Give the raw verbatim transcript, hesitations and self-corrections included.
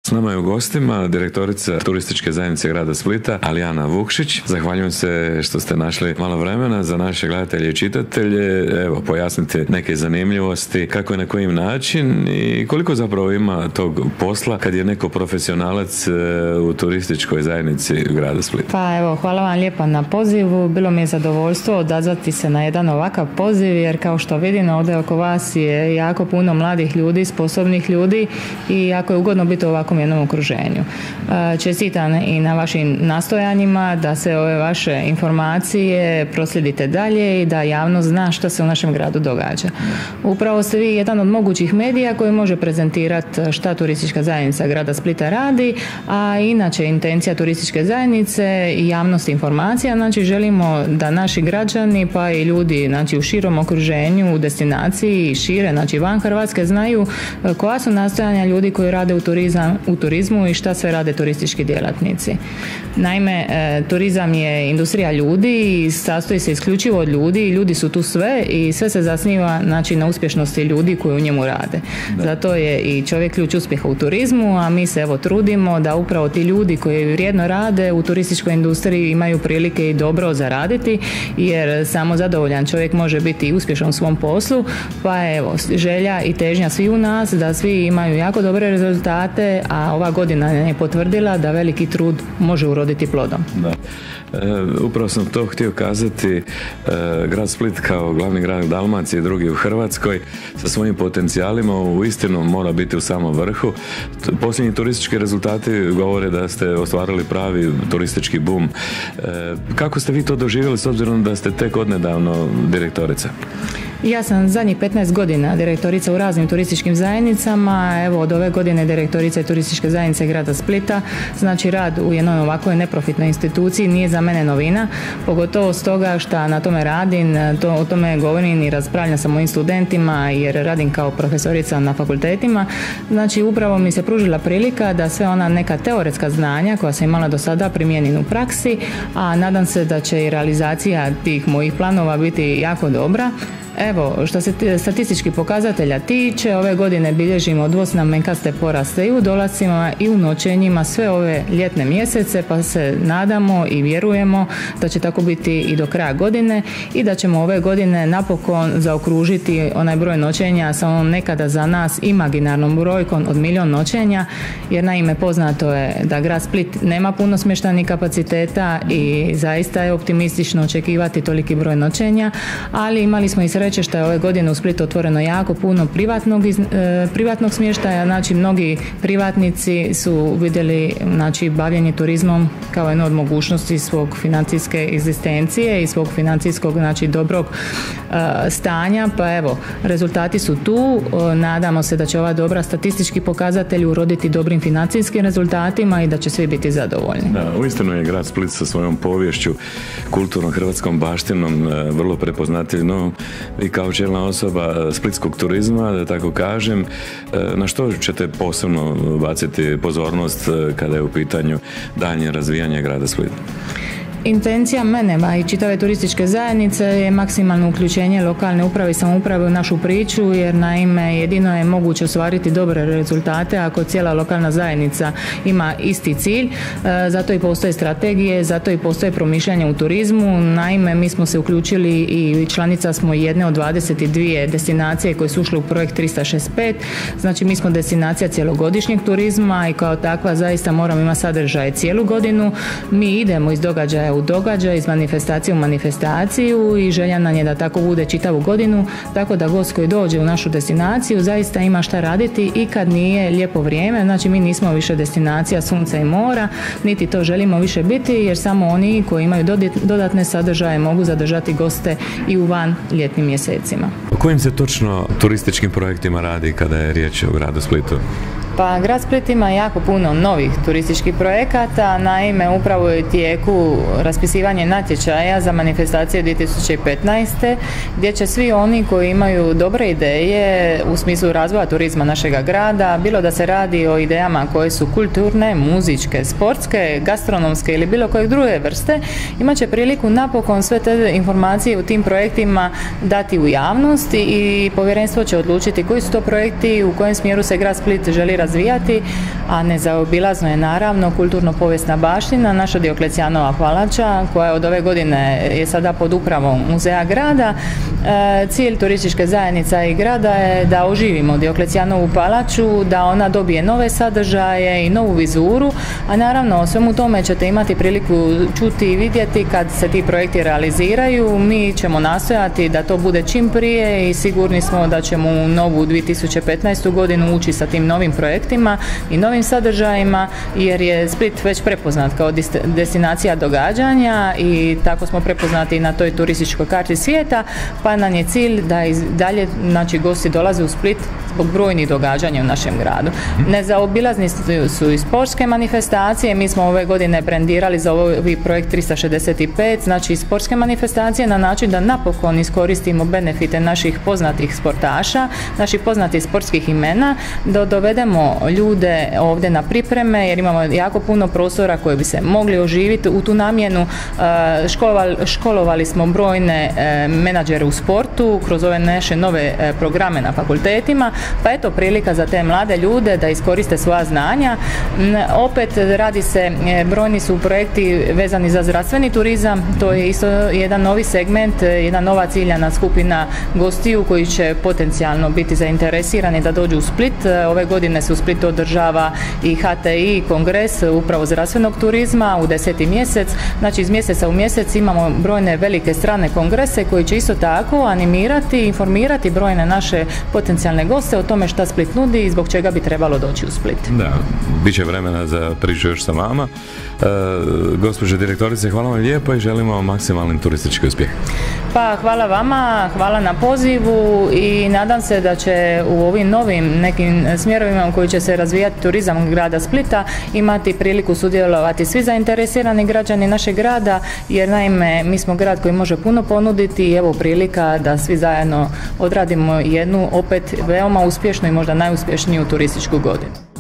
S nama je u gostima direktorica turističke zajednice grada Splita, Alijana Vukšić. Zahvaljujem se što ste našli malo vremena za naše gledatelje i čitatelje. Evo, pojasnite neke zanimljivosti, kako i na koji način i koliko zapravo ima tog posla kad je neko profesionalac u turističkoj zajednici grada Splita. Pa evo, hvala vam lijepa na pozivu. Bilo mi je zadovoljstvo odazvati se na jedan ovakav poziv, jer kao što vidim ovdje oko vas je jako puno mladih ljudi, sposobnih ljudi i jako je ugodno biti u ovakvom jednom okruženju. Čestitam i na vašim nastojanjima da se ove vaše informacije proslijedite dalje i da javnost zna što se u našem gradu događa. Upravo ste vi jedan od mogućih medija koji može prezentirati šta turistička zajednica grada Splita radi, a inače intencija turističke zajednice i javnost informacija, znači želimo da naši građani pa i ljudi znači u širom okruženju, u destinaciji i šire, znači van Hrvatske znaju koja su nastojanja ljudi koji rade u turizam, u turizmu i šta sve rade turistički djelatnici. Naime, e, turizam je industrija ljudi i sastoji se isključivo od ljudi i ljudi su tu sve i sve se zasniva znači, na uspješnosti ljudi koji u njemu rade. Da. Zato je i čovjek ključ uspjeha u turizmu, a mi se evo trudimo da upravo ti ljudi koji vrijedno rade u turističkoj industriji imaju prilike i dobro zaraditi, jer samo zadovoljan čovjek može biti uspješan u svom poslu, pa evo, želja i težnja svi u nas da svi imaju jako dobre rezultate, a ova godina je potvrdila da veliki trud može uroditi plodom. Da. E, upravo sam to htio kazati, e, grad Split kao glavni grad Dalmacije i drugi u Hrvatskoj sa svojim potencijalima uistinu mora biti u samom vrhu. Posljednji turistički rezultati govore da ste ostvarili pravi turistički boom. E, kako ste vi to doživjeli s obzirom da ste tek odnedavno direktorica? Ja sam zadnjih petnaest godina direktorica u raznim turističkim zajednicama, evo od ove godine direktorica turističke zajednice grada Splita, znači rad u jednoj ovakvoj neprofitnoj instituciji nije za mene novina, pogotovo stoga što na tome radim, to, o tome govorim i raspravljam sa mojim studentima jer radim kao profesorica na fakultetima, znači upravo mi se pružila prilika da sve ona neka teoretska znanja koja sam imala do sada primijenim u praksi, a nadam se da će i realizacija tih mojih planova biti jako dobra. Evo, što se statističkih pokazatelja tiče, ove godine bilježimo dvoznamenkaste poraste i u dolascima i u noćenjima sve ove ljetne mjesece, pa se nadamo i vjerujemo da će tako biti i do kraja godine i da ćemo ove godine napokon zaokružiti onaj broj noćenja sa onom nekada za nas imaginarnom brojkom od milion noćenja, jer naime poznato je da grad Split nema puno smještajnih kapaciteta i zaista je optimistično očekivati toliki broj noćenja, ali imali smo i sreće što je ove godine u Splitu otvoreno jako puno privatnog, iz, e, privatnog smještaja, znači mnogi privatnici su vidjeli znači, bavljenje turizmom kao jednu od mogućnosti svog financijske egzistencije i svog financijskog znači, dobrog e, stanja, pa evo, rezultati su tu, e, nadamo se da će ova dobra statistički pokazatelji uroditi dobrim financijskim rezultatima i da će svi biti zadovoljni. Da, uistinu je grad Split sa svojom poviješću, kulturnom hrvatskom baštinom e, vrlo prepoznatljiv, no i kao čelna osoba splitskog turizma, da tako kažem, na što ćete posebno baciti pozornost kada je u pitanju daljnje razvijanje grada Splita? Intencija mene i čitave turističke zajednice je maksimalno uključenje lokalne uprave i samouprave u našu priču, jer naime jedino je moguće ostvariti dobre rezultate ako cijela lokalna zajednica ima isti cilj. Zato i postoje strategije, zato i postoje promišljanje u turizmu. Naime, mi smo se uključili i članica smo jedne od dvadeset dvije destinacije koje su ušle u projekt trista šezdeset pet. Znači mi smo destinacija cjelogodišnjeg turizma i kao takva zaista moramo imati sadržaje cijelu godinu. Mi idemo iz događaja u događaj, iz manifestacije u manifestaciju i želja nam je da tako bude čitavu godinu, tako da gost koji dođe u našu destinaciju zaista ima šta raditi i kad nije lijepo vrijeme, znači mi nismo više destinacija sunca i mora, niti to želimo više biti, jer samo oni koji imaju dodatne sadržaje mogu zadržati goste i u van ljetnim mjesecima. O kojim se točno turističkim projektima radi kada je riječ o gradu Splitu? Pa grad Split ima jako puno novih turističkih projekata, naime upravo je u tijeku raspisivanje natječaja za manifestacije dvije tisuće petnaeste. gdje će svi oni koji imaju dobre ideje u smislu razvoja turizma našega grada, bilo da se radi o idejama koje su kulturne, muzičke, sportske, gastronomske ili bilo koje druge vrste, imat će priliku napokon sve te informacije u tim projektima dati u javnost i povjerenstvo će odlučiti koji su to projekti, u kojem smjeru se grad Split želi razvijati razvijati, a nezaobilazno je naravno kulturno-povijesna baština, naša Dioklecijanova palača koja od ove godine je sada pod upravom Muzeja grada. Cilj turističke zajednice i grada je da oživimo Dioklecijanovu palaču, da ona dobije nove sadržaje i novu vizuru, a naravno o svemu tome ćete imati priliku čuti i vidjeti kad se ti projekti realiziraju. Mi ćemo nastojati da to bude čim prije i sigurni smo da ćemo u novu dvije tisuće petnaestu godinu ući sa tim novim projektima i novim sadržajima, jer je Split već prepoznat kao destinacija događanja i tako smo prepoznati na toj turističkoj karti svijeta, pa nam je cilj da i dalje, znači, gosti dolaze u Split zbog brojnih događanja u našem gradu. Nezaobilazni su i sportske manifestacije. Mi smo ove godine brendirali za ovaj projekt trista šezdeset pet, znači i sportske manifestacije na način da napokon iskoristimo benefite naših poznatih sportaša, naših poznatih sportskih imena, da dovedemo ljude ovdje na pripreme, jer imamo jako puno prostora koje bi se mogli oživiti u tu namjenu. Školovali, školovali smo brojne menadžere u sportu kroz ove naše nove programe na fakultetima, pa eto prilika za te mlade ljude da iskoriste svoja znanja. Opet radi se, brojni su projekti vezani za zdravstveni turizam, to je isto jedan novi segment, jedna nova ciljana skupina gostiju koji će potencijalno biti zainteresirani da dođu u Split. Ove godine se u Splitu održava i H T I kongres upravo zdravstvenog turizma u deseti mjesec, znači iz mjeseca u mjesec imamo brojne velike strane kongrese koji će isto tako animirati, informirati brojne naše potencijalne goste o tome šta Split nudi i zbog čega bi trebalo doći u Split. Da, bit će vremena za priču još sa vama. E, gospođo direktorice, hvala vam lijepo i želimo maksimalni turistički uspjeh. Pa hvala vama, hvala na pozivu i nadam se da će u ovim novim nekim smjerovima u koji će se razvijati turizam grada Splita imati priliku sudjelovati svi zainteresirani građani našeg grada, jer naime mi smo grad koji može puno ponuditi i evo prilika da svi zajedno odradimo jednu opet veoma uspješnu i možda najuspješniju turističku godinu.